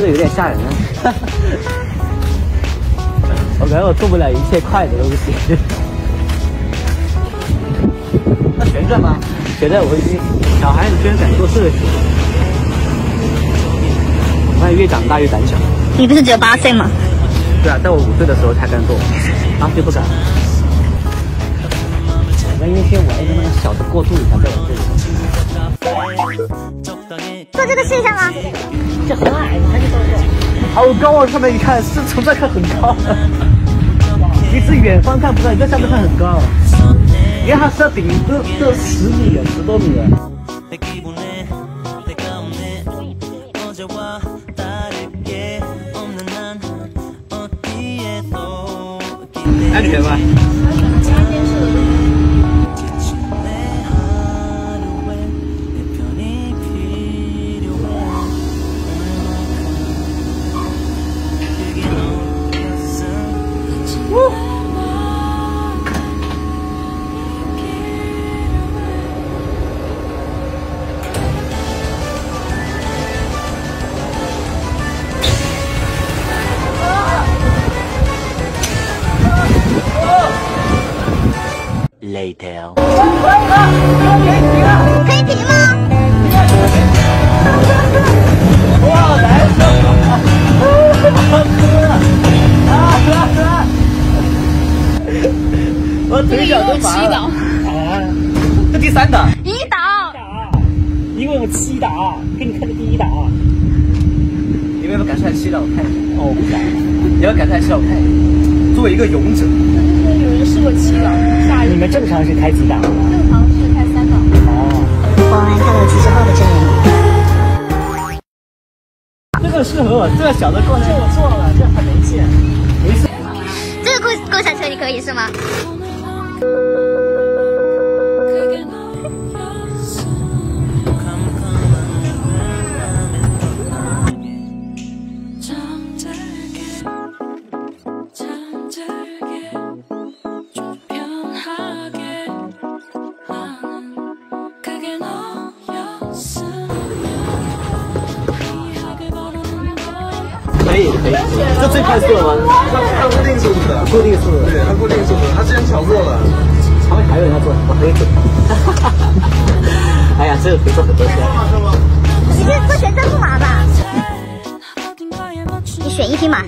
这有点吓人啊！我感觉我做不了一切快的东西。那旋转吗？旋转我会晕。小孩子居然敢做这些，我发现越长大越胆小。 你不是只有8岁吗？ 对啊，在我5岁的时候才敢做，8岁不敢。那因为先玩一个那个小的过渡，才在玩这个。 做这个试一下吗？ 这很矮，你看这动作，好高啊！上面一看，是从这看很高。你是远方看不到，你在上面看很高。你看它是要顶这10米啊，10多米啊。安全吗？Later。 可以停吗？ 哇，难受！我腿脚都麻了。啊，这第3档。 1档。 因为我7档，给你看的第1档。你们要不要赶出来7档？我看一下。哦，我不敢。你要赶出来7档，我看一下。作为一个勇者。 有人试过7档，下一你们正常是开几档？ 正常是开3档。 哦。 我们看了之后的真人。 这个适合我，这个小的过来。这我做了，这很没劲。没事。 这个过山车你可以是吗？ 可以，这最快速了吗？ 它固定速度的， 固定速度。 对，它固定速度，它之前调过了。 旁边还有人要做，我可以做。哎呀，这个可以做很多天。 你这做旋转木马吧？你选1匹马。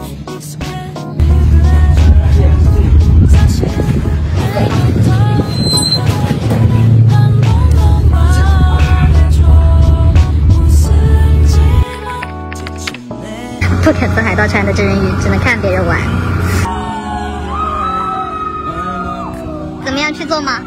不敢坐海盗船的真人鱼，只能看别人玩。怎么样，去做吗？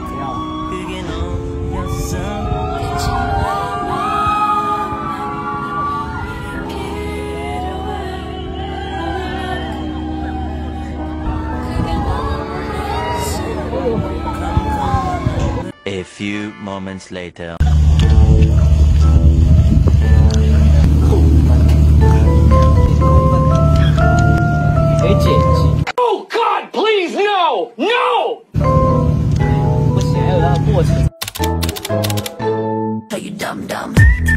A few moments later. Oh God, please no, no! 不行，还有它的过程。 You dumb dumb.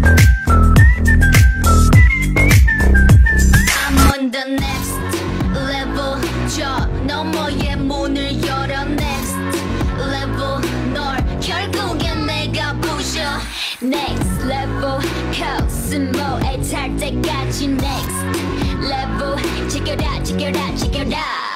I'm on the next level. 저 너머의 문을 열어 next level. 널 결국엔 내가 부셔 next level. 코스모에 탈 때까지 next level. 지켜라 지켜라 지켜라.